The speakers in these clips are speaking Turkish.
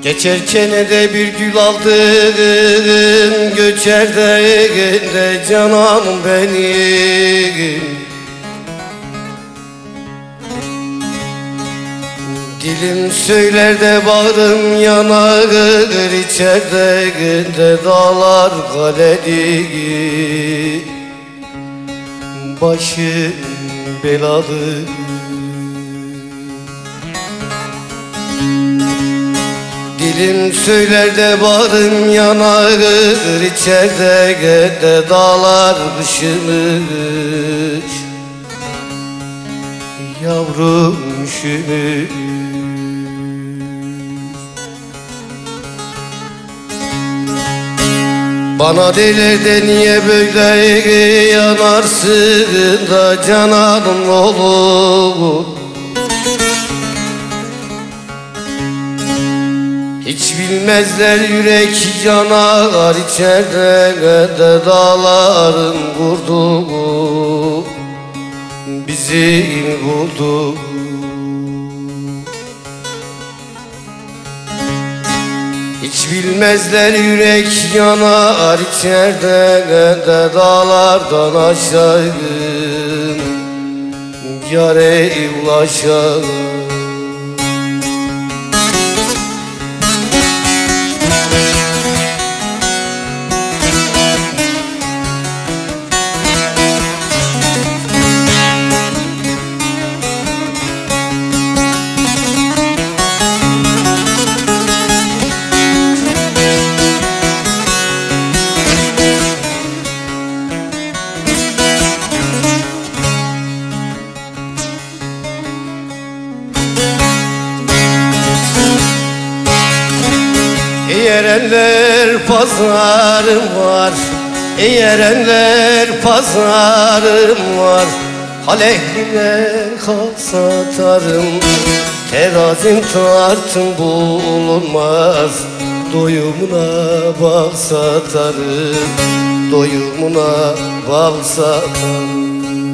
Geçerken de bir gül aldım, göçer de canım benim. Dilim söyler de bağrım yanar, içeride dağlar galeli. Başım belalı. Dilim söyler de bağrım yanar, içeride dağlar üşümüş. Yavrum üşümüş. Bana derler de niye böyle yanarsın da cananım olur. Hiç bilmezler yürek yanar, içeride dağların kurdu, bizi buldu. Hiç bilmezler yürek yanar, içeride dağlardan aşağı yâre ulaşar. Eğerenler pazarım var, eğerenler pazarım var. Aleyhine hal satarım, terazim tartım bulunmaz. Doyumuna bal satarım, doyumuna bal satarım.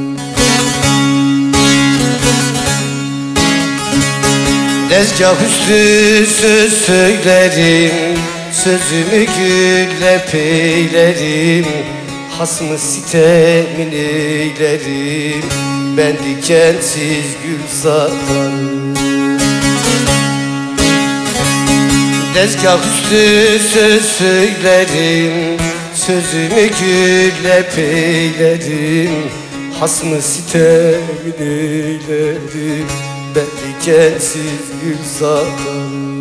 Tezgah üstü söz söylerim, sözümü gülle peylerim. Hasmı sitemin eylerim, ben dikensiz gül satarım. Tezgah üstü söz söylerim, sözümü gülle peylerim. Hasmı sitemin eylerim, ben dikensiz gül satarım.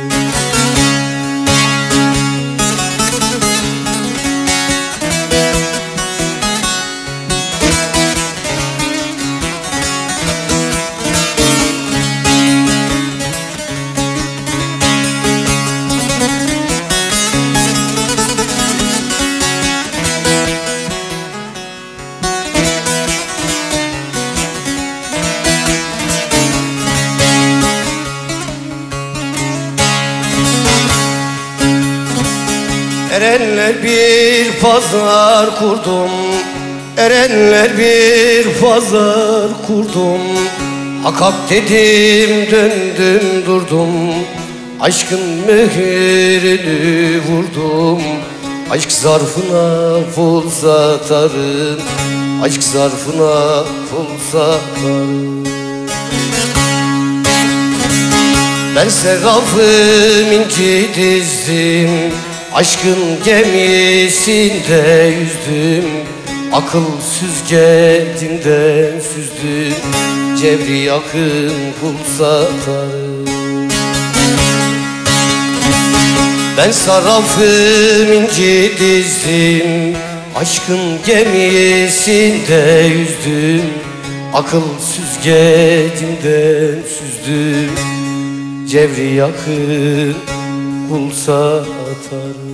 Erenler bir pazar kurdum, erenler bir pazar kurdum. Hak hak dedim, döndüm durdum, aşkın mührünü vurdum. Aşk zarfına pul satarım, aşk zarfına pul satarım. Ben serrafım inci dizdim, aşkın gemisinde yüzdüm. Akıl süzgecinden süzdüm, cevri yakın kul satarım. Ben sarrafım inci dizdim, aşkın gemisinde yüzdüm. Akıl süzgecinden süzdüm, cevri yakın kul satarım.